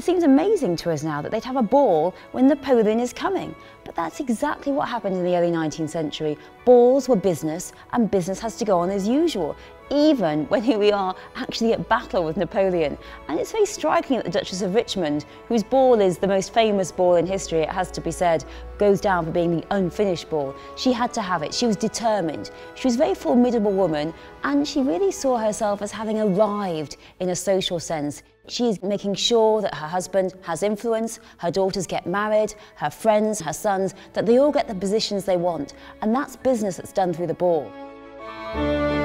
seems amazing to us now that they'd have a ball when Napoleon is coming. But that's exactly what happened in the early 19th century. Balls were business, and business has to go on as usual, even when here we are actually at battle with Napoleon. And it's very striking that the Duchess of Richmond, whose ball is the most famous ball in history, it has to be said, goes down for being the unfinished ball. She had to have it. She was determined. She was a very formidable woman, and she really saw herself as having arrived in a social sense. She is making sure that her husband has influence, her daughters get married, her friends, her sons, that they all get the positions they want. And that's business that's done through the ball.